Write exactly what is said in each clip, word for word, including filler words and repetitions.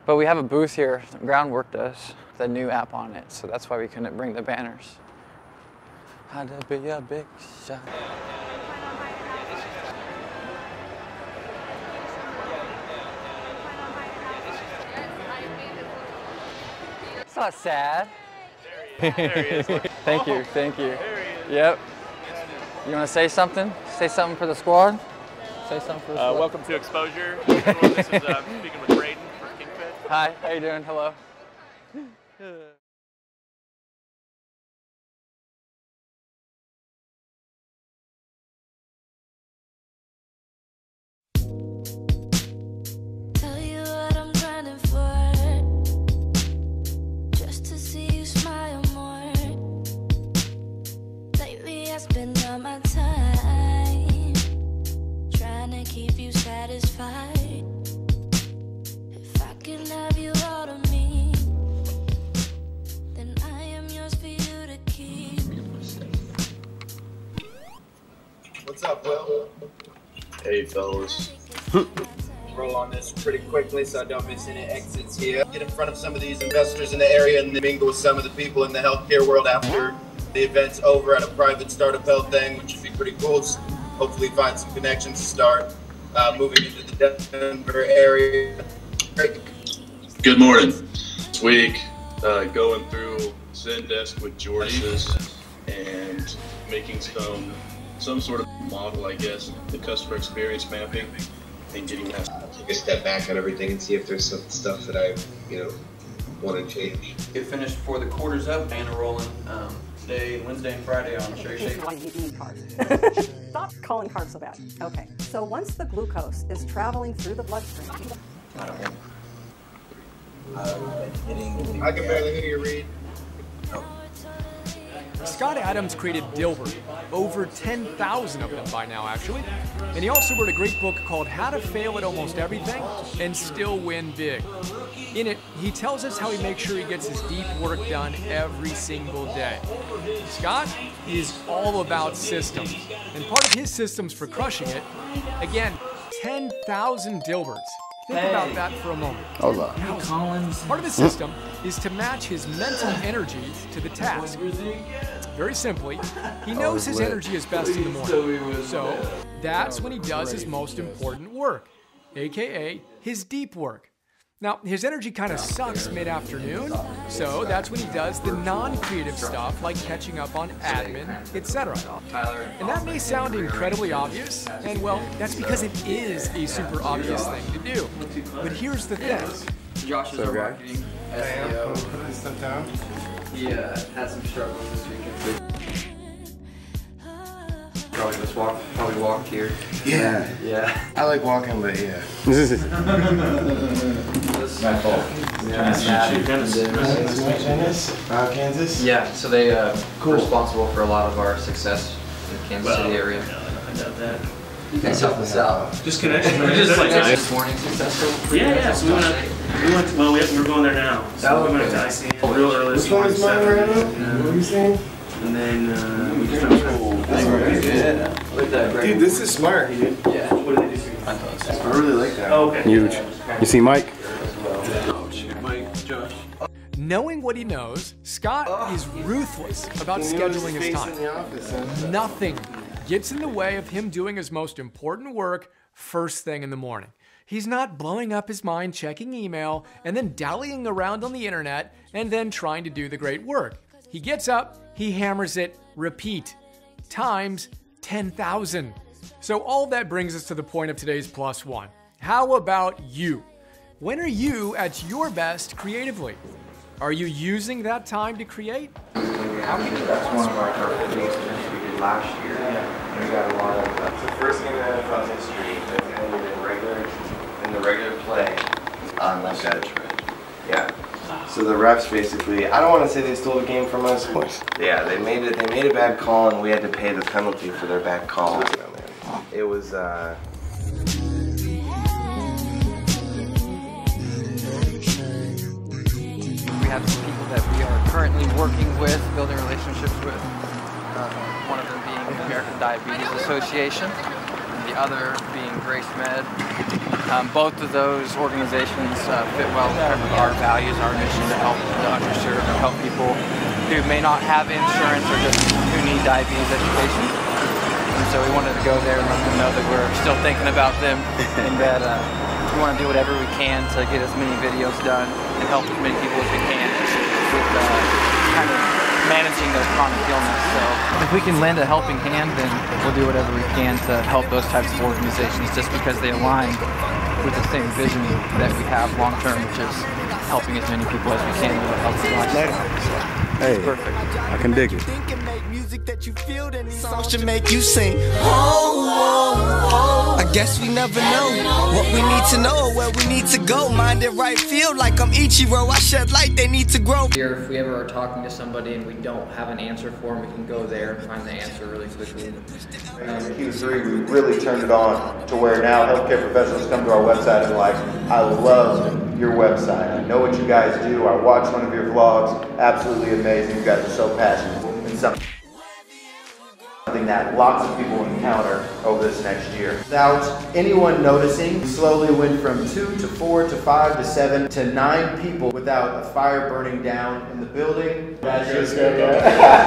But we have a booth here, Groundwork does, the new app on it, so that's why we couldn't bring the banners. Had to be a big shot. It's not sad. There he is. There he is. Thank you, thank you. Yep. You want to say something? Say something for the squad? Say something for the uh, squad. Welcome to Exposure. Everyone, this is uh, speaking with Braden for Kingfit. Hi, how you doing? Hello. Tell you what I'm grinding for, just to see you smile more. Lately I spend all my time trying to keep you satisfied. If I can have you all to me, then I am yours for you to keep. What's up, Will? Hey, fellas. Roll on this pretty quickly so I don't miss any exits here. Get in front of some of these investors in the area and mingle with some of the people in the healthcare world after the event's over at a private startup health thing, which would be pretty cool. So hopefully find some connections to start uh, moving into the Denver area. Good morning. This week, uh, going through Zendesk with George's and making some some sort of model, I guess, the customer experience mapping and getting that. Take a step back on everything and see if there's some stuff that I, you know, want to change. Get finished before the quarter's up. Anna rolling um, today, Wednesday and Friday on Sherry Shake. You need carbs. Stop calling carbs so bad. Okay, so once the glucose is traveling through the bloodstream. I don't know. I can barely hear you read. Scott Adams created Dilbert, over ten thousand of them by now actually, and he also wrote a great book called How to Fail at Almost Everything and Still Win Big. In it, he tells us how he makes sure he gets his deep work done every single day. Scott is all about systems, and part of his systems for crushing it, again, ten thousand Dilberts. Think hey. about that for a moment. Hold on. Now, Collins. Part of his system is to match his mental energy to the task. Very simply, he knows his energy is best in the morning. So that's when he does his most important work, aka his deep work. Now, his energy kind of sucks mid-afternoon, so that's when he does the non-creative stuff like catching up on admin, et cetera. And that may sound incredibly obvious, and well, that's because it is a super obvious thing to do. But here's the thing. Josh is our marketing S E O. He uh, had some struggles this weekend. Probably just walk, probably walked here. Yeah. Yeah. I like walking, but yeah. My fault. Yeah. Kansas? Uh, Kansas? Yeah, so they uh, cool. responsible for a lot of our success in the Kansas well, City area. No, I doubt that. You can help us out. Just connection. Just like this morning successful? Yeah, yeah. So we went, we went to, well, we, we're going there now. So oh, we went okay. to I C M real early. Which one is mine right now? What are you saying? And then uh, we just went to yeah. Dude, this is smart. Yeah. What did they do? I really like that. Oh, okay. Huge. You see Mike? Oh, shit. Mike, Josh. Knowing what he knows, Scott is ruthless about scheduling his time. Nothing gets in the way of him doing his most important work first thing in the morning. He's not blowing up his mind checking email and then dallying around on the internet and then trying to do the great work. He gets up, he hammers it, repeat, times ten thousand. So all that brings us to the point of today's plus one. How about you? When are you at your best creatively? Are you using that time to create? How can you, that's one of our, our biggest events we did last year. Yeah. We got a lot of uh, It's the first game in N F L history that's ended in regular, in the regular play on like that trend. Yeah. So the refs basically, I don't want to say they stole the game from us. Yeah, they made it. They made a bad call, and we had to pay the penalty for their bad call. It was. Uh, We have some people that we are currently working with, building relationships with. Uh, one of them being the American Diabetes Association, and the other being Grace Med. Um, both of those organizations uh, fit well with our values, our mission to help the underserved, to help people who may not have insurance or just who need diabetes education. And so we wanted to go there and let them know that we're still thinking about them and that uh, we want to do whatever we can to get as many videos done and help as many people as we can with uh, kind of managing their chronic illness. So if we can lend a helping hand, then we'll do whatever we can to help those types of organizations just because they align with the same vision that we have long term, which is helping as many people as we can live a healthy life. Hey, perfect. I can dig it. Songs should make you sing. Oh, oh, oh. I guess we never know what we need to know, where we need to go. Mind it right, feel like I'm Ichiro. I shed light, they need to grow. Here, if we ever are talking to somebody and we don't have an answer for them, we can go there and find the answer really quickly. In Q three, we really turned it on to where now healthcare professionals come to our website and like, I love your website. I know what you guys do. I watch one of your vlogs. Absolutely amazing. You guys are so passionate. And something that lots of people encounter over this next year. Without anyone noticing, we slowly went from two to four to five to seven to nine people without a fire burning down in the building. That's just a,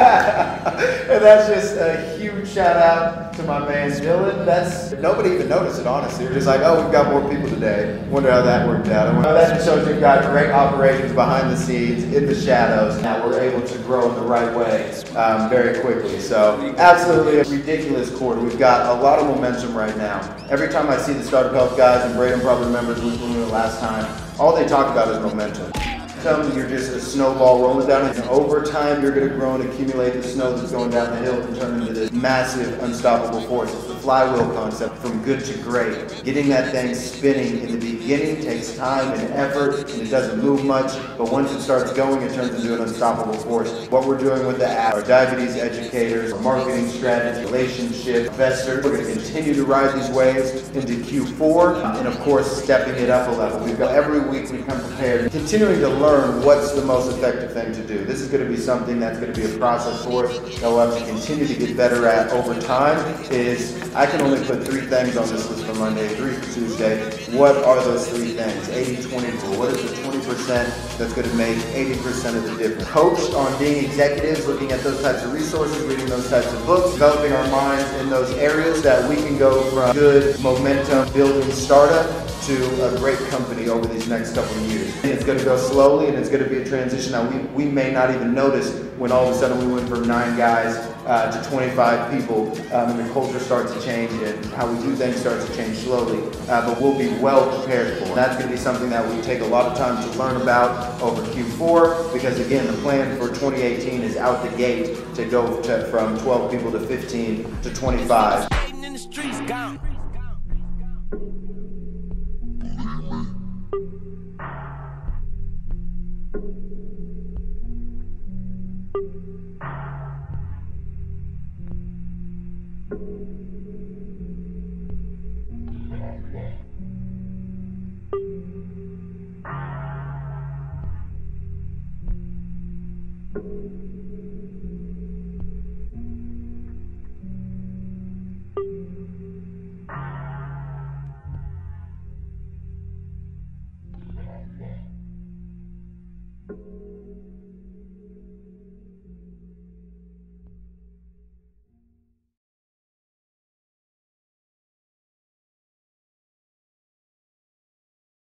and that's just a huge shout out to my man Dylan. That's nobody even noticed it, honestly. They're just like, oh, we've got more people today. Wonder how that worked out. And that just shows you've got great operations behind the scenes, in the shadows. Now we're able to grow in the right way um, very quickly. So absolutely. A ridiculous quarter. We've got a lot of momentum right now. Every time I see the Startup Health guys, and Braden probably remembers when we were last time, all they talk about is momentum. Tell them you're just a snowball rolling down, and over time you're going to grow and accumulate the snow that's going down the hill and turn into this massive, unstoppable force. It's the flywheel concept, from good to great. Getting that thing spinning in the beginning takes time and effort, and it doesn't move much, but once it starts going, it turns into an unstoppable force. What we're doing with the app, our diabetes educators, our marketing strategy, relationship, investors, we're going to continue to ride these waves into Q four, and of course, stepping it up a level. We've got every week we come prepared, continuing to learn what's the most effective thing to do. This is going to be something that's going to be a process for us that we'll have to continue to get better at over time. Is I can only put three things on this list for Monday, three for Tuesday. What are those three things? eighty twenty rule. What is the twenty percent that's going to make eighty percent of the difference? Coached on being executives, looking at those types of resources, reading those types of books, developing our minds in those areas that we can go from good momentum building startup to a great company over these next couple of years. And it's going to go slowly, and it's going to be a transition that we, we may not even notice when all of a sudden we went from nine guys uh, to twenty-five people, um, and the culture starts to change and how we do things starts to change slowly. Uh, but we'll be well prepared for it. That's going to be something that we take a lot of time to learn about over Q four, because again, the plan for twenty eighteen is out the gate to go to, from twelve people to fifteen to twenty-five. You